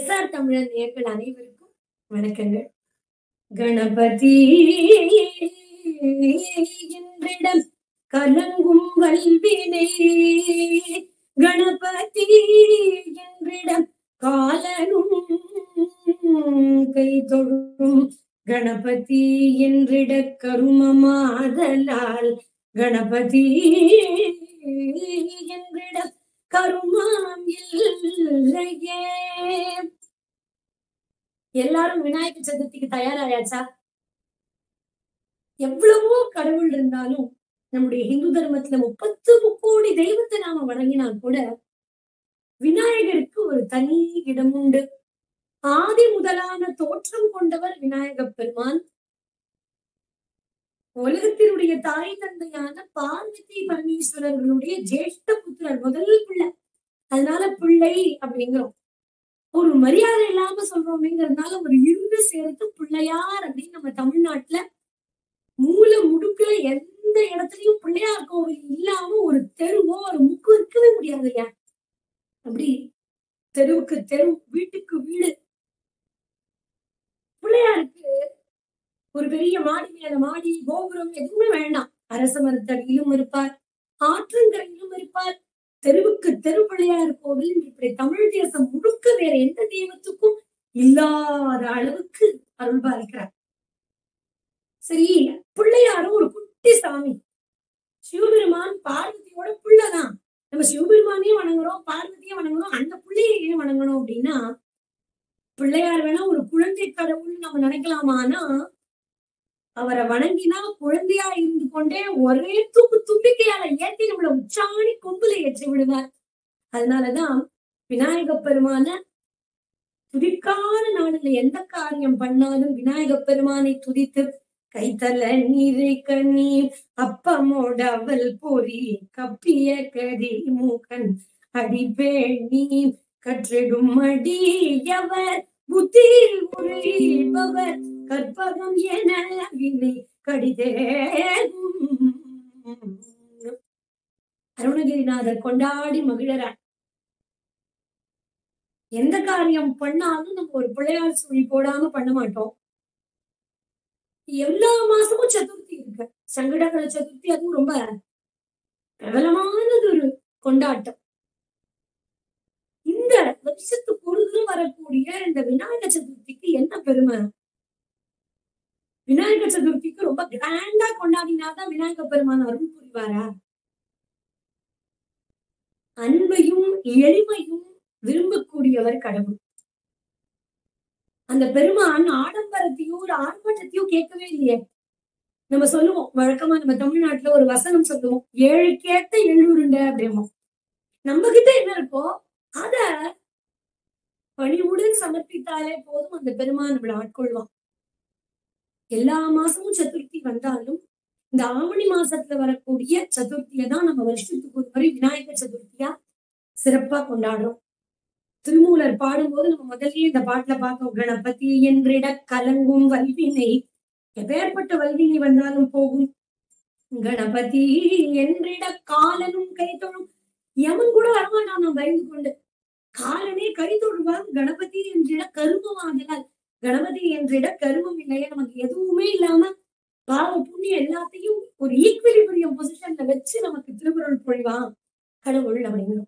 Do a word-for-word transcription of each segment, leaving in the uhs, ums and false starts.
SR தமிழன் நேயர்கள் அனைவருக்கும் வணக்கங்கள். கணபதி என்றிடம் கலங்கும் வல்வினை, கணபதி என்றிடம் காலனும் கை தொழும், கணபதி என்றிட கருமமாதலால், கணபதி என்றிடம் கருமாம் இல்லையே. எல்லாரும் விநாயகர் சதுர்த்திக்கு தயாராயாச்சா? எவ்வளவோ கடவுள் இருந்தாலும் நம்முடைய ஹிந்து தர்மத்துல முப்பத்து முக்கோடி தெய்வத்தை நாம வணங்கினால் கூட விநாயகருக்கு ஒரு தனி இடம் உண்டு. ஆதி முதலான தோற்றம் கொண்டவர் விநாயக பெருமான். உலகத்தினுடைய தாய் தந்தையான பார்வதி பரமேஸ்வரர்களுடைய ஜேஷ்ட புத்திரர், முதல் பிள்ளை. அதனால பிள்ளை அப்படிங்கிறோம். ஒரு மரியாதை இல்லாம சொல்றோம்ங்கிறதுனால ஒரு இருந்து சேர்த்து பிள்ளையார் அப்படின்னு நம்ம தமிழ்நாட்டுல மூல முடுக்குல எந்த இடத்துலயும் பிள்ளையார் கோவில் இல்லாம ஒரு தெருவோ ஒரு முக்கு இருக்கவே முடியாது. ஏன் அப்படி தெருவுக்கு தெரு, வீட்டுக்கு வீடு பிள்ளையாருக்கு ஒரு பெரிய மாடி மேல மாடி கோபுரம் எதுவுமே வேண்டாம். அரச மரத்தடியிலும் இருப்பார், ஆற்றங்கரையிலும் இருப்பார். தெருவுக்கு தெரு பிள்ளையார் கோவில் இப்படி தமிழ் தேசம் முழுக்க வேற எந்த தெய்வத்துக்கும் இல்லாத அளவுக்கு அருள் பாலிக்கிறார். சரி, பிள்ளையாரும் ஒரு குட்டி சாமி. சிவபெருமான் பார்வதியோட பிள்ளைதான். நம்ம சிவபெருமானையும் வணங்குறோம், பார்வதியும் வணங்குறோம், அந்த பிள்ளையையும் வணங்கணும் அப்படின்னா பிள்ளையார் வேணா ஒரு குழந்தை கடவுள்னு நம்ம நினைக்கலாமான்னா, அவரை வணங்கினா குழந்தையா இருந்து கொண்டே ஒரே தூக்கு தும்பிக்கையால ஏற்றி நம்மள உச்சாணி கொம்புல ஏற்றி விடுவார். அதனாலதான் விநாயக பெருமான துதிக்கான நாளில் எந்த காரியம் பண்ணாலும் விநாயக பெருமானை துதித்து கைத்தல நீரை கண்ணீர் அப்பமோட அவல் பொறி கப்பிய கரி மூக்கன் அடிபேணி கற்றிடும் அடியவர் புத்தி உரைப்பவர் கற்பகம் என வினை கடிதேகும். அருணகிரிநாதர் கொண்டாடி மகிழறார். எந்த காரியம் பண்ணாலும் நம்ம ஒரு பிள்ளையார் சொல்லி போடாம பண்ண மாட்டோம். எல்லா மாசமும் சதுர்த்தி இருக்கு. சங்கடகர சதுர்த்தி அதுவும் ரொம்ப பிரபலமானது ஒரு கொண்டாட்டம். இந்த வருஷத்துக்கு ஒரு தடவை வரக்கூடிய இந்த விநாயகர் சதுர்த்திக்கு என்ன பெருமை? விநாயகர் சதுர்த்திக்கு ரொம்ப கிராண்டா கொண்டாடினாதான் விநாயகர் பெருமான் அருள் புரிவாரா? அன்பையும் எளிமையும் விரும்பக்கூடியவர் கடவுள். அந்த பெருமான் ஆடம்பரத்தையும் ஒரு ஆர்ப்பாட்டத்தையும் கேட்கவே இல்லையே. நம்ம சொல்லுவோம் வழக்கமா, நம்ம தமிழ்நாட்டுல ஒரு வசனம் சொல்லுவோம், ஏழைக்கேத்த எள்ளூருண்ட அப்படிமோ. நம்ம கிட்ட என்ன இருக்கோ அத பணிவுடன் சமர்ப்பித்தாலே போதும், அந்த பெருமான் நம்மளை ஆட்கொள்வான். எல்லா மாசமும் சதுர்த்தி வந்தாலும் இந்த ஆவணி மாசத்துல வரக்கூடிய சதுர்த்தியை தான் நம்ம வருஷத்துக்கு ஒரு முறை விநாயகர் சதுர்த்தியா சிறப்பா கொண்டாடுறோம். திருமூலர் பாடும்போது நம்ம முதல்லயே இந்த பாட்டுல பார்த்தோம், கணபதி என்றிட கலங்கும் வல்வினை, எப்பேற்பட்ட வல்வினை வந்தாலும் போகும். கணபதி என்றிட காலனும் கை தொழும், யமன் கூட வரமாட்டான் நான் பயந்து கொண்டு. காலனே கை தொழுவான். கணபதி என்றிட கருமமாதலால், கணபதி என்றிட கருமம் இல்லையே, நமக்கு எதுவுமே இல்லாம பாவ புண்ணியம் எல்லாத்தையும் ஒரு ஈக்விலிபிரியம் பொசிஷன்ல வச்சு நமக்கு திருக்குறள் பொழிவான் கடவுள் அப்படிங்கிறோம்.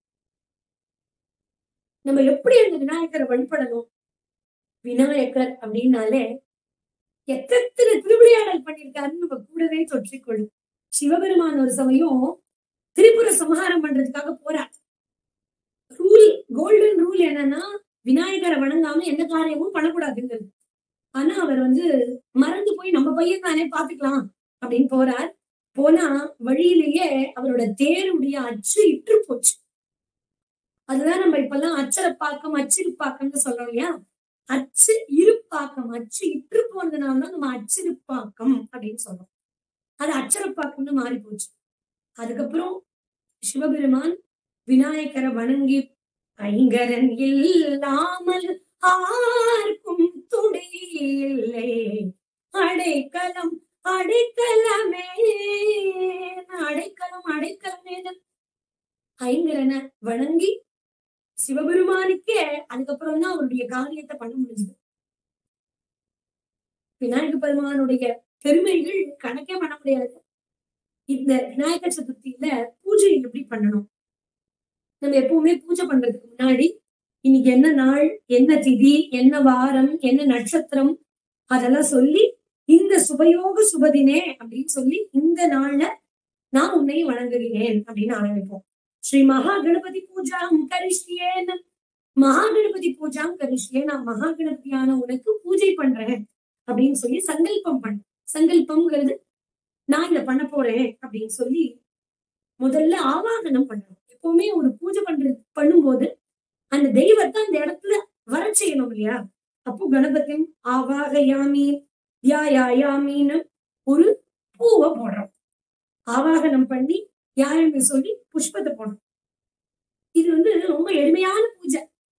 நம்ம எப்படி அந்த விநாயகரை வழிபடணும்? விநாயகர் அப்படின்னாலே எத்தனை திருவிளையாடல் பண்ணியிருக்காருன்னு நம்ம கூடவே தொற்றிக்கொள்ளும். சிவபெருமான் ஒரு சமயம் திரிபுர சம்ஹாரம் பண்றதுக்காக போறார். ரூல், கோல்டன் ரூல் என்னன்னா விநாயகரை வணங்காம எந்த காரியமும் பண்ணக்கூடாதுங்கிறது. ஆனா அவர் வந்து மறந்து போய் நம்ம பையன் தானே பாத்துக்கலாம் அப்படின்னு போறார். போனா வழியிலேயே அவரோட தேருடைய அச்சு இற்று போச்சு. அதுதான் நம்ம இப்பெல்லாம் அச்சரப்பாக்கம் அச்சிருப்பாக்கம்னு சொல்றோம் இல்லையா? அச்சு இருப்பாக்கம், அச்சு இற்று போனதுனாலதான் நம்ம அச்சிருப்பாக்கம் அப்படின்னு சொல்றோம். அது அச்சரப்பாக்கம்னு மாறி போச்சு. அதுக்கப்புறம் சிவபெருமான் விநாயகரை வணங்கி, ஐங்கரன் இல்லாமல் ஆர்க்கும் துணை இல்லை, அடைக்கலம் அடைக்கலமே அடைக்கலம் அடைக்கலமே ஐங்கரனை வணங்கி சிவபெருமானுக்கே அதுக்கப்புறம் தான் அவருடைய காரியத்தை பண்ண முடிஞ்சது. விநாயக பெருமானுடைய பெருமைகள் கணக்கே பண்ண முடியாது. இந்த விநாயகர் சதுர்த்தியில பூஜை எப்படி பண்ணணும்? நம்ம எப்பவுமே பூஜை பண்றதுக்கு முன்னாடி இன்னைக்கு என்ன நாள், என்ன திதி, என்ன வாரம், என்ன நட்சத்திரம் அதெல்லாம் சொல்லி இந்த சுபயோக சுபதினே அப்படின்னு சொல்லி இந்த நாள்ல நான் உன்னை வணங்குகிறேன் அப்படின்னு ஆரம்பிப்போம். ஸ்ரீ மகா கணபதி பூஜாம் கரிஷ்யேன், மகா கணபதி பூஜாம் கரிஷ்யேன், நான் மகா கணபதியான உனக்கு பூஜை பண்றேன் அப்படின்னு சொல்லி சங்கல்பம் பண்ண. சங்கல்பம்ங்கிறது நான் இத பண்ண போறேன் அப்படின்னு சொல்லி முதல்ல ஆவாகனம் பண்ணணும். எப்பவுமே ஒரு பூஜை பண்றது பண்ணும்போது அந்த தெய்வத்தை அந்த இடத்துல வர செய்யணும் இல்லையா? அப்போ கணபதி ஆவாகயாமி தியாயாயாமின்னு ஒரு பூவை போடுறோம். ஆவாகனம் பண்ணி யாருன்னு சொல்லி புஷ்பத்தை போடணும். இது வந்து ரொம்ப எளிமையான பூஜை.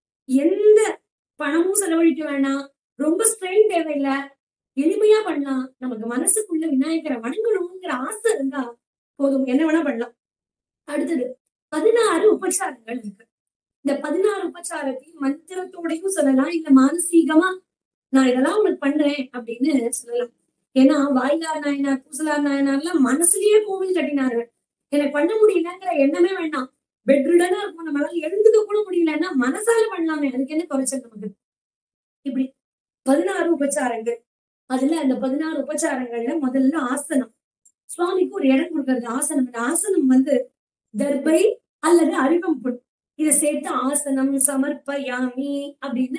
எந்த பணமும் செலவழிக்க வேணாம், ரொம்ப ஸ்ட்ரெயின் தேவையில்லை, எளிமையா பண்ணலாம். நமக்கு மனசுக்குள்ள விநாயகரை வணங்கணுங்கிற ஆசை இருந்தா போதும், என்ன வேணா பண்ணலாம். அடுத்தது பதினாறு உபச்சாரங்கள் இருக்கு. இந்த பதினாறு உபச்சாரத்தையும் மந்திரத்தோடையும் சொல்லலாம், இல்ல மானசீகமா நான் இதெல்லாம் உனக்கு பண்றேன் அப்படின்னு சொல்லலாம். ஏன்னா வாயிலார் நாயனார் பூசலார் நாயனார்லாம் மனசுலயே கோவில் கட்டினார்கள். எனக்கு பண்ண முடியலங்கிற எண்ணமே வேண்டாம். பெட்ரிடனா இருக்கும், நம்மளால எழுந்துக்க கூட முடியலன்னா மனசால பண்ணலாமே, அதுக்கு என்ன குறைச்சல் நமக்கு. இப்படி பதினாறு உபச்சாரங்கள். அதுல அந்த பதினாறு உபச்சாரங்கள்ல முதல்ல ஆசனம். சுவாமிக்கு ஒரு இடம் கொடுக்கறது ஆசனம். இந்த ஆசனம் வந்து தர்பை அல்லது அருகம்புல் இதை சேர்த்து ஆசனம் சமர்ப்பயாமி அப்படின்னு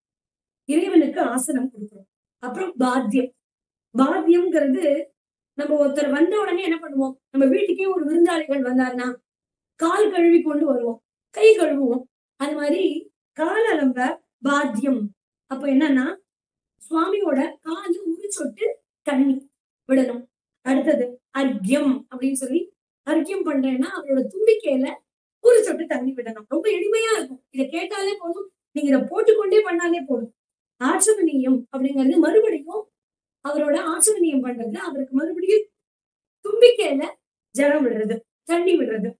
இறைவனுக்கு ஆசனம் கொடுக்கிறோம். அப்புறம் பாத்தியம். பாத்தியம்ங்கிறது நம்ம ஒருத்தர் வந்த உடனே என்ன பண்ணுவோம்? நம்ம வீட்டுக்கே ஒரு விருந்தாளிகள் வந்தாருன்னா கால் கழுவி கொண்டு வருவோம், கை கழுவுவோம். அது மாதிரி கால் அலம்ப பாத்தியம். அப்ப என்னன்னா சுவாமியோட காலு ஒரு சொட்டு தண்ணி விடணும். அடுத்தது அர்க்கியம் அப்படின்னு சொல்லி அர்க்கியம் பண்றேன்னா அவரோட தும்பிக்கையில ஒரு சொட்டு தண்ணி விடணும். ரொம்ப எளிமையா இருக்கும். இதை கேட்டாலே போதும், நீங்க இதை போட்டுக்கொண்டே பண்ணாலே போதும். ஆச்சமனியம் அப்படிங்கிறது மறுபடியும் அவரோட ஆச்சமனியம் பண்றது, அவருக்கு மறுபடியும் தும்பிக்கையில ஜலம் விடுறது, தண்ணி விடுறது.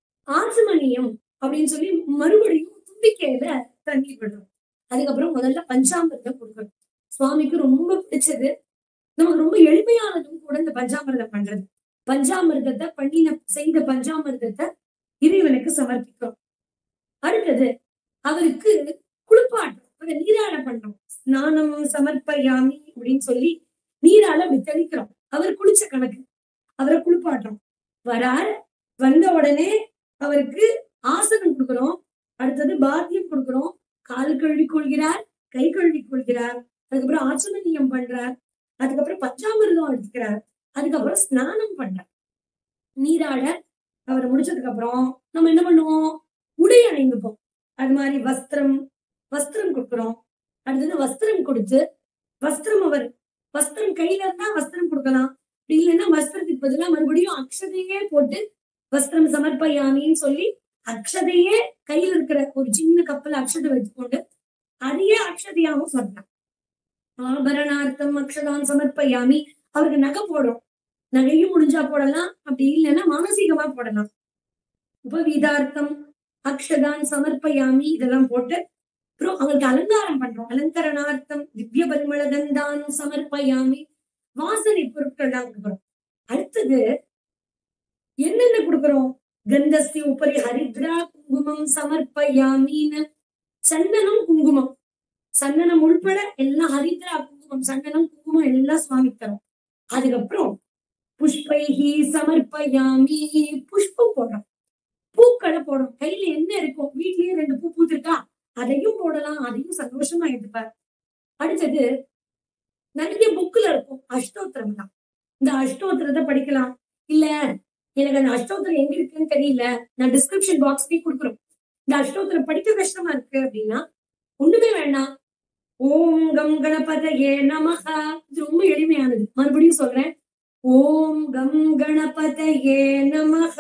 ஆச்சமனியம் அப்படின்னு சொல்லி மறுபடியும் தும்பிக்கையில தண்ணி விடுறோம். அதுக்கப்புறம் முதல்ல பஞ்சாமிர்தம் கொடுக்கணும். சுவாமிக்கு ரொம்ப பிடிச்சது, நமக்கு ரொம்ப எளிமையானதும் கூட இந்த பஞ்சாமிர்தம் பண்றது. பஞ்சாமிர்தத்தை பண்ணின செய்த பஞ்சாமிர்தத்தை இறைவனுக்கு சமர்ப்பிக்கிறோம். அடுத்தது அவருக்கு குளிப்பாட்டம், நீராட பண்றோம். ஸ்நானம் சமர்ப்பயாமி அப்படின்னு சொல்லி நீரால தெளிக்கிறோம். அவர் குளிச்ச கணக்கு, அவரை குளிப்பாட்டுறோம். வரார், வந்த உடனே அவருக்கு ஆசனம் கொடுக்கிறோம். அடுத்தது பாத்தியம் கொடுக்கிறோம். கால் கழுவி கொள்கிறார், கை கழுவி கொள்கிறார். அதுக்கப்புறம் ஆச்சமனியம் பண்றார். அதுக்கப்புறம் பஞ்சாமிர்தம் எடுத்துக்கிறார். அதுக்கப்புறம் ஸ்நானம் பண்றார். நீராட அவர் முடிச்சதுக்கு அப்புறம் நம்ம என்ன பண்ணுவோம்? உடை அணிந்துப்போம். அது மாதிரி வஸ்திரம் வஸ்திரம் கொடுக்குறோம். அடுத்தது வஸ்திரம் கொடுத்து வஸ்திரம் அவர் வஸ்திரம் கையில இருந்தா வஸ்திரம் கொடுக்கலாம். அப்படி இல்லைன்னா வஸ்திரத்துக்கு பதிலா மறுபடியும் அக்ஷதையே போட்டு வஸ்திரம் சமர்ப்பயாமின்னு சொல்லி அக்ஷதையே கையில இருக்கிற ஒரு சின்ன கப்பல் அக்ஷதை வச்சுக்கொண்டு அதையே அக்ஷதையாவும் சொல்லலாம். ஆபரணார்த்தம் அக்ஷதான் சமர்ப்பயாமி. அவருக்கு நகை போடுறோம், நகையும் முடிஞ்சா போடலாம், அப்படி இல்லைன்னா மானசீகமா போடலாம். உபவீதார்த்தம் அக்ஷதான் சமர்ப்பயாமி இதெல்லாம் போட்டு அப்புறம் அவருக்கு அலங்காரம் பண்றோம். அலங்கரணார்த்தம் திவ்ய பரிமளகந்தான் சமர்ப்பயாமி. வாசனை பொருட்கள் தான் கொடுக்குறோம். அடுத்தது என்னென்ன கொடுக்குறோம்? கந்தஸ்தி உபரி ஹரித்ரா குங்குமம் சமர்ப்பயாமின்னு சந்தனம் குங்குமம், சந்தனம் உள்பட எல்லாம் ஹரித்ரா குங்குமம் சந்தனம் குங்குமம் எல்லாம் சுவாமி தரும். அதுக்கப்புறம் புஷ்பைஹி சமர்ப்பயாமி, புஷ்பம் போடுறோம், பூக்களை போடுறோம். கையில என்ன இருக்கும், வீட்லயே ரெண்டு பூ பூத்திருக்கா அதையும் போடலாம், அதையும் சந்தோஷமா எடுத்துப்பார். அடுத்தது நிறைய புக்ல இருக்கும் அஷ்டோத்திரம் தான். இந்த அஷ்டோத்திரத்தை படிக்கலாம். இல்ல எனக்கு அந்த அஷ்டோத்திரம் எங்க இருக்குன்னு தெரியல, நான் டிஸ்கிரிப்ஷன் பாக்ஸ்லயே கொடுக்குறோம். இந்த அஷ்டோத்திரம் படிக்க கஷ்டமா இருக்கு அப்படின்னா ஒண்ணுமே வேண்டாம், ஓம் கம் கணபதயே நமஹ. இது ரொம்ப எளிமையானது, மறுபடியும் சொல்றேன். ஓம் கம் கணபதயே நமஹ.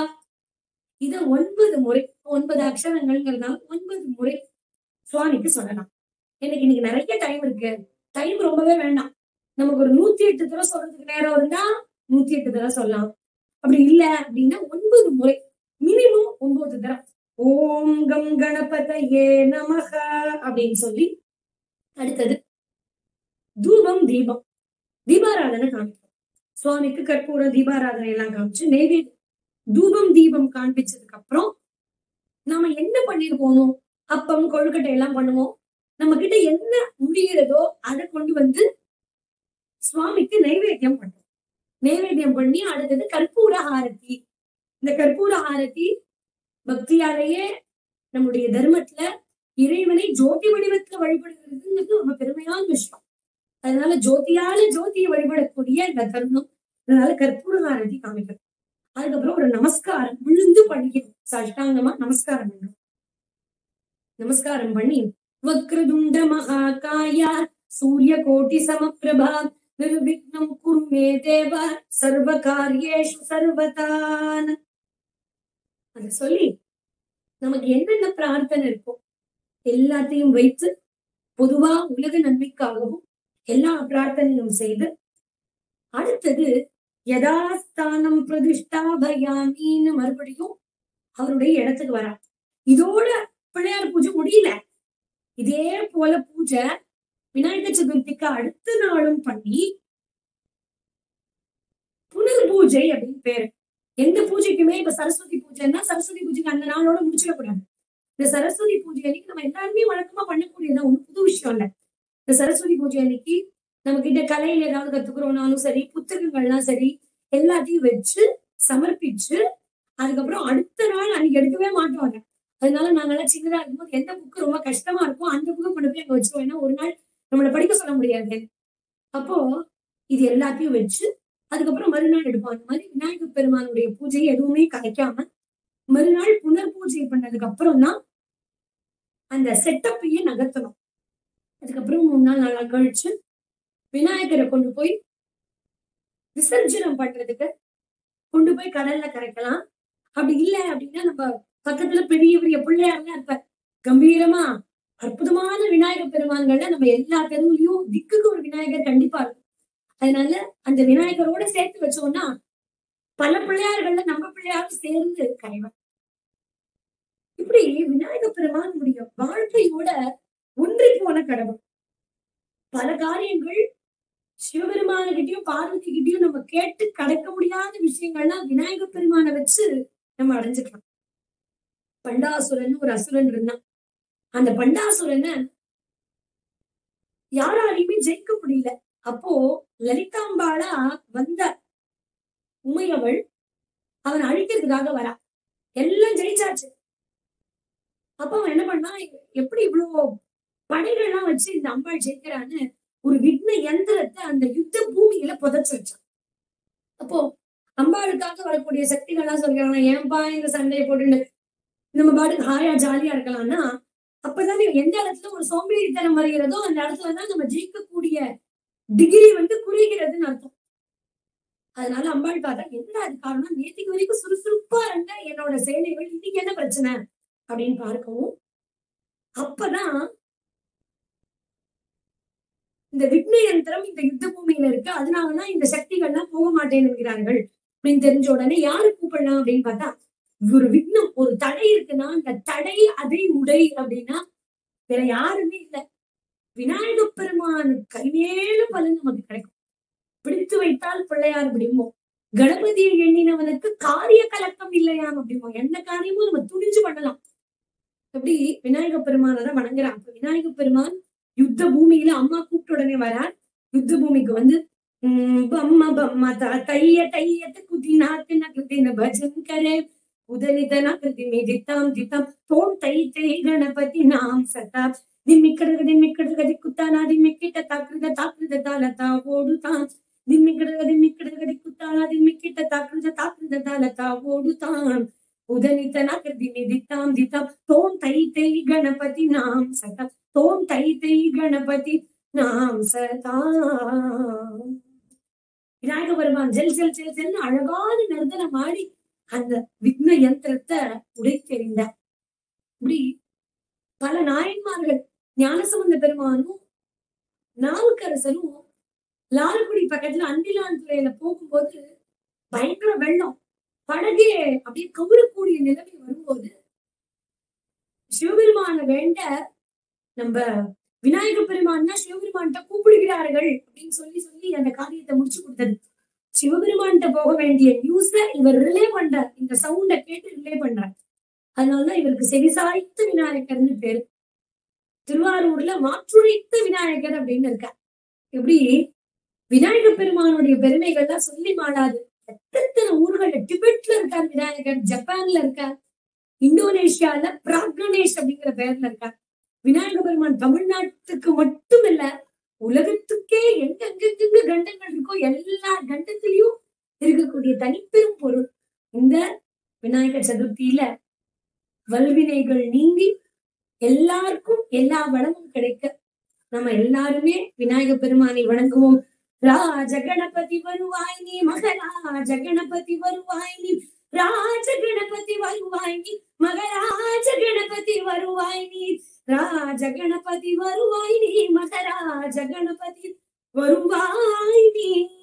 இத ஒன்பது முறை, ஒன்பது அக்ஷரங்கள்ங்கிறதுனால ஒன்பது முறை சுவாமிக்கு சொல்லலாம். எனக்கு இன்னைக்கு நிறைய டைம் இருக்கு, டைம் ரொம்பவே வேண்டாம், நமக்கு ஒரு நூத்தி எட்டு தடவை சொல்றதுக்கு நேரம் இருந்தா நூத்தி எட்டு தடவை சொல்லலாம். அப்படி இல்ல அப்படின்னா ஒன்பது முறை, மினிமம் ஒன்பது தடவை. ஓம் கம் கணபதயே நமக அப்படின்னு சொல்லி அடுத்தது தூபம் தீபம் தீபாராதனை காமிப்போம். சுவாமிக்கு கற்பூர தீபாராதனை எல்லாம் காமிச்சு நெய்வேதி தூபம் தீபம் காண்பிச்சதுக்கு அப்புறம் நாம என்ன பண்ணிருப்போமோ அப்பம் கொழுக்கட்டை எல்லாம் பண்ணுவோம். நம்ம கிட்ட என்ன முடிகிறதோ அதை கொண்டு வந்து சுவாமிக்கு நைவேத்தியம் பண்ணுவோம். நைவேத்தியம் பண்ணி அடுத்தது கற்பூர ஆரத்தி. இந்த கற்பூர ஆரத்தி பக்தியாலேயே நம்முடைய தர்மத்துல இறைவனை ஜோதி வடிவத்துல வழிபடுகிறதுங்கிறது ரொம்ப பெருமையான விஷயம். அதனால ஜோதியால ஜோதியை வழிபடக்கூடிய இந்த தருணம். அதனால கற்பூர ஆரத்தி காமிக்கிறோம். அதுக்கப்புறம் ஒரு நமஸ்காரம் விழுந்து பண்ணிக்கணும். சாஷ்டாங்கமா நமஸ்காரம் பண்ணணும். நமஸ்காரம் பண்ணி வக்ரதுண்ட மகாகாயா சூரிய கோட்டி சமப்பிரபா நிர்விக்னம் குரு மே தேவ சர்வ காரியேஷு சர்வதான். அத சொல்லி நமக்கு என்னென்ன பிரார்த்தனை இருக்கும் எல்லாத்தையும் வைத்து பொதுவா உலக நன்மைக்காகவும் எல்லா பிரார்த்தனையும் செய்து அடுத்தது யதாஸ்தானம் பிரதிஷ்டாபயாமின்னு மறுபடியும் அவருடைய இடத்துக்கு வரா. இதோட பிள்ளையார் பூஜை முடியல. இதே போல பூஜை விநாயகர் சதுர்த்திக்கு அடுத்த நாளும் பண்ணி புனர் பூஜை அப்படின்னு பேரு. எந்த பூஜைக்குமே இப்ப சரஸ்வதி பூஜைன்னா சரஸ்வதி பூஜைக்கு அந்த நாளோட முடிச்சிடக்கூடாது. இந்த சரஸ்வதி பூஜை அன்னைக்கு நம்ம எல்லாருமே வழக்கமா பண்ணக்கூடியதான், ஒண்ணு புது விஷயம் இல்ல. இந்த சரஸ்வதி பூஜை அன்னைக்கு நம்ம கிட்ட கலையில ஏதாவது கத்துக்கிறோம்னாலும் சரி, புத்தகங்கள்லாம் சரி, எல்லாத்தையும் வச்சு சமர்ப்பிச்சு அதுக்கப்புறம் அடுத்த நாள் அன்னைக்கு எடுக்கவே மாட்டோம். அதனால நாங்கெல்லாம் சின்னதா இருக்கும்போது எந்த புக்கு ரொம்ப கஷ்டமா இருக்கும் அந்த புக்கை கொண்டு போய் அங்க வச்சிருவோம். ஏன்னா ஒரு நாள் நம்மளை படிக்க சொல்ல முடியாது. அப்போ இது எல்லாத்தையும் வச்சு அதுக்கப்புறம் மறுநாள் எடுப்போம். அந்த மாதிரி விநாயகர் பெருமானுடைய பூஜையை எதுவுமே கலைக்காம மறுநாள் புனர் பூஜை பண்ணதுக்கு அப்புறம் தான் அந்த செட்டப்பையே நகர்த்தணும். அதுக்கப்புறம் மூணு நாள் நாளா கழிச்சு விநாயகரை கொண்டு போய் விசர்ஜனம் பண்றதுக்கு கொண்டு போய் கடல்ல கரைக்கலாம். அப்படி இல்லை அப்படின்னா நம்ம பக்கத்துல பெரிய பெரிய பிள்ளையார்லாம் இருப்ப கம்பீரமா அற்புதமான விநாயகர் பெருமான்கள்ல நம்ம எல்லா தெருவுலயும் திக்குக்கு ஒரு விநாயகர் கண்டிப்பா இருக்கும். அதனால அந்த விநாயகரோட சேர்த்து வச்சோம்னா பல பிள்ளையார்கள்ல நம்ம பிள்ளையாரும் சேர்ந்து கரைவார். இப்படி விநாயகர் பெருமானுடைய வாழ்க்கையோட ஒன்றி போன கடவுள். பல காரியங்கள் சிவபெருமானகிட்டயும் பார்வதி கிட்டயும் நம்ம கேட்டு கடக்க முடியாத விஷயங்கள்லாம் விநாயகர் பெருமானை வச்சு நம்ம அடைஞ்சுக்கலாம். பண்டாசுரன் ஒரு அசுரன் இருந்தான். அந்த பண்டாசுரனை யாராலையுமே ஜெயிக்க முடியல. அப்போ லலிதாம்பாளா வந்த உமையவள் அவன் அழிக்கிறதுக்காக வரா. எல்லாம் ஜெயிச்சாச்சு. அப்ப அவன் என்ன பண்ணா, எப்படி இவ்வளவு படைகள்லாம் வச்சு இந்த அம்பாள் ஜெயிக்கிறான்னு ஒரு விக்ன யந்திரத்தை அந்த யுத்த பூமியில புதைச்சு வச்சான். அப்போ அம்பாளுக்காக வரக்கூடிய சக்திகள்லாம் சொல்றாங்க, ஏன்பா இந்த சண்டையை போட்டு நம்ம பாட்டுக்கு ஹாயா ஜாலியா இருக்கலாம்னா, அப்பதானே எந்த இடத்துல ஒரு சோம்பேறித்தனம் வருகிறதோ அந்த இடத்துலதான் நம்ம ஜெயிக்கக்கூடிய டிகிரி வந்து குறைகிறதுன்னு அர்த்தம். அதனால அம்பாள் பார்த்தா என்னடா அது காரணம், நேற்றுக்கு வரைக்கும் சுறுசுறுப்பா இருந்த என்னோட சேனைகள் இன்னைக்கு என்ன பிரச்சனை அப்படின்னு பார்க்கவும் அப்பதான் இந்த விக்ன யந்திரம் இந்த யுத்த பூமியில இருக்கு, அதனாலதான் இந்த சக்திகள்லாம் போக மாட்டேன்னு என்கிறார்கள் அப்படின்னு தெரிஞ்ச உடனே யாரு கூப்பிடலாம் அப்படின்னு பார்த்தா, ஒரு விக்னம் ஒரு தடை இருக்குன்னா அந்த தடை அதை உடை அப்படின்னா வேற யாருமே இல்லை, விநாயகப் பெருமானு கைமேலும் பலன் நமக்கு கிடைக்கும். பிடித்து வைத்தால் பிள்ளையார் பிடிப்போம். கணபதியை எண்ணினவனுக்கு காரிய கலக்கம் இல்லையாம் அப்படிம்போம். எந்த காரியமும் நம்ம துணிஞ்சு பண்ணலாம். அப்படி விநாயகப் பெருமானதான் வணங்குறான். விநாயகப் பெருமான் யுத்த பூமியில அம்மா கூப்பிட்ட உடனே வரார். யுத்த பூமிக்கு வந்து உம் பம்ம பம்ம தா தைய தையத்து குதிநாத்து நகிருதின பஜன் கரே உதனிதன கிருதி மிதித்தாம் தித்தாம் தோம் தை தை கணபதி நாம் சதா திம்மிக்கடக திம்மிக்கடக திக்குத்தானா திம்மிக்கிட்ட தாக்குத தாக்குத தாலதா ஓடுதான் திம்மிக்கடக திம்மிக்கடக திக்குத்தானா திம்மிக்கிட்ட தாக்குத தாக்குத தாலதா ஓடுதான் உதனிதன கிருதி மிதித்தாம் தித்தாம் தோம் தை தை கணபதி நாம் சதா தோம் தை தை கணபதி நாம் சதா. விநாயக பெருமான் ஜெல் ஜெல் ஜெல் ஜெல் அழகான நர்தனம் ஆடி அந்த விக்ன யந்திரத்தை உடைத்தெறிந்தார். இப்படி பல நாயன்மார்கள் ஞானசம்பந்த பெருமானும் நாவுக்கரசரும் லால்குடி பக்கத்துல அந்திலான் துறையில போகும்போது பயங்கர வெள்ளம், படகே அப்படியே கவுரக்கூடிய நிலைமை வரும்போது சிவபெருமான வேண்ட நம்ம விநாயக பெருமான்னா சிவபெருமான்கிட்ட கூப்பிடுகிறார்கள் அப்படின்னு சொல்லி சொல்லி அந்த காரியத்தை முடிச்சு கொடுத்தது. சிவபெருமான்கிட்ட போக வேண்டிய நியூஸ இவர் ரிலே பண்றார், இந்த சவுண்ட கேட்டு ரிலே பண்றார். அதனாலதான் இவருக்கு செவிசாய்த்த விநாயகர்னு பேரு. திருவாரூர்ல மாற்றுரைத்த விநாயகர் அப்படின்னு இருக்கார். எப்படி விநாயக பெருமானுடைய பெருமைகள்லாம் சொல்லி மாளாது. எத்தனை ஊர்கள்ல, டிபெட்ல இருக்கார் விநாயகர், ஜப்பான்ல இருக்கார், இந்தோனேஷியால பிராக்னேஷ் அப்படிங்கிற பெயர்ல இருக்கார். விநாயக பெருமான் தமிழ்நாட்டுக்கு மட்டும் இல்ல, உலகத்துக்கே எங்கெங்க கண்டங்கள் இருக்கோ எல்லா கண்டத்திலையும் இருக்கக்கூடிய தனிப்பெரும் பொருள். இந்த விநாயகர் சதுர்த்தியில வல்வினைகள் நீங்கி எல்லாருக்கும் எல்லா வளமும் கிடைக்க நம்ம எல்லாருமே விநாயக பெருமானை வணங்குவோம். ராஜ கணபதி வருவாய் நீ, மகராஜ கணபதி வருவாய் நீ, ராஜ கணபதி வருவாய் நீ, மகராஜ கணபதி வருவாய் நீ, ராஜ கணபதி வருவாய் நீ, மகராஜ கணபதி வருவாய் நீ.